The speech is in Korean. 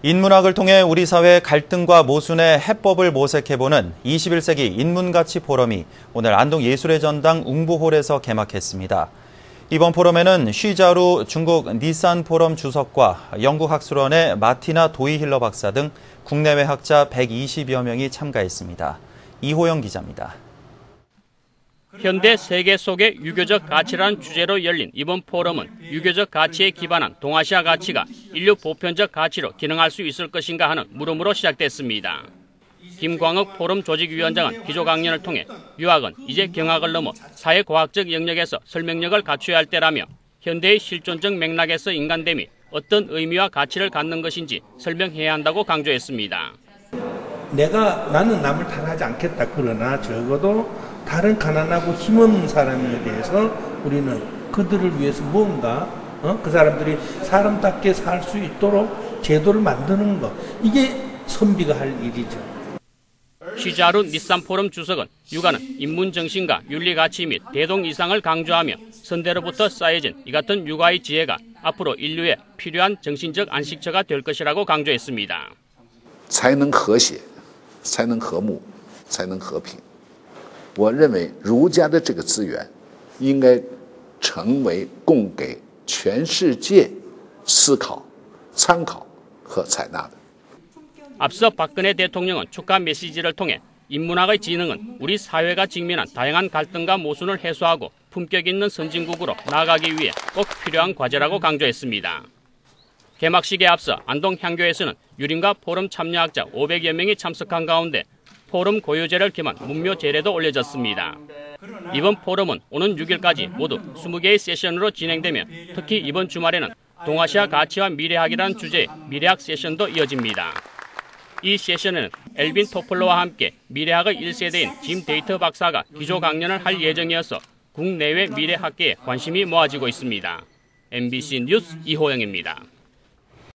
인문학을 통해 우리 사회의 갈등과 모순의 해법을 모색해보는 21세기 인문가치 포럼이 오늘 안동 예술의 전당 웅부홀에서 개막했습니다. 이번 포럼에는 쉬자루 중국 니산 포럼 주석과 영국 학술원의 마티나 도이힐러 박사 등 국내외 학자 120여 명이 참가했습니다. 이호영 기자입니다. 현대 세계 속의 유교적 가치라는 주제로 열린 이번 포럼은 유교적 가치에 기반한 동아시아 가치가 인류 보편적 가치로 기능할 수 있을 것인가 하는 물음으로 시작됐습니다. 김광욱 포럼 조직위원장은 기조 강연을 통해 유학은 이제 경학을 넘어 사회과학적 영역에서 설명력을 갖춰야 할 때라며 현대의 실존적 맥락에서 인간됨이 어떤 의미와 가치를 갖는 것인지 설명해야 한다고 강조했습니다. 나는 남을 탄하지 않겠다. 그러나 적어도 다른 가난하고 힘없는 사람에 대해서 우리는 그들을 위해서 뭔가 그 사람들이 사람답게 살 수 있도록 제도를 만드는 것. 이게 선비가 할 일이죠. 쉬자루 니산 포럼 주석은 육아는 인문 정신과 윤리 가치 및 대동 이상을 강조하며 선대로부터 쌓여진 이 같은 육아의 지혜가 앞으로 인류에 필요한 정신적 안식처가 될 것이라고 강조했습니다. 才能和谐，才能和睦，才能和平。我认为儒家的这个资源应该成为供给全世界思考、参考和采纳的。 앞서 박근혜 대통령은 축하 메시지를 통해 인문학의 지능은 우리 사회가 직면한 다양한 갈등과 모순을 해소하고 품격 있는 선진국으로 나아가기 위해 꼭 필요한 과제라고 강조했습니다. 개막식에 앞서 안동 향교에서는 유림과 포럼 참여학자 500여 명이 참석한 가운데 포럼 고유제를 겸한 문묘 제례도 올려졌습니다. 이번 포럼은 오는 6일까지 모두 20개의 세션으로 진행되며 특히 이번 주말에는 동아시아 가치와 미래학이라는 주제의 미래학 세션도 이어집니다. 이 세션에는 엘빈 토플러와 함께 미래학의 1세대인 짐 데이터 박사가 기조 강연을 할 예정이어서 국내외 미래학계에 관심이 모아지고 있습니다. MBC 뉴스 이호영입니다.